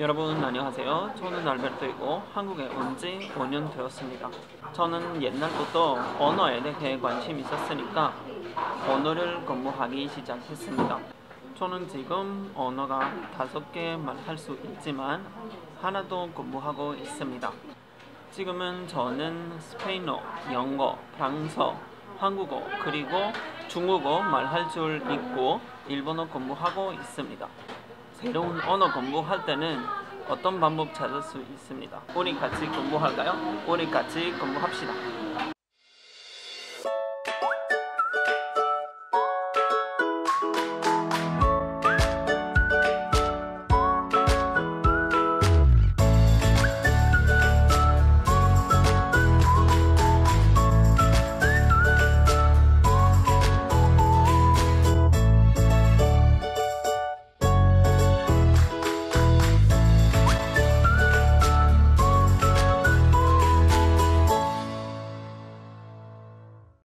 여러분 안녕하세요. 저는 알베르토이고 한국에 온 지 5년 되었습니다. 저는 옛날부터 언어에 대해 관심이 있었으니까 언어를 공부하기 시작했습니다. 저는 지금 언어가 5개 말할 수 있지만 하나도 공부하고 있습니다. 지금은 저는 스페인어, 영어, 프랑스어, 한국어, 그리고 중국어 말할 줄 있고 일본어 공부하고 있습니다. 새로운 언어 공부할 때는 어떤 방법 찾을 수 있습니다. 우리 같이 공부할까요? 우리 같이 공부합시다.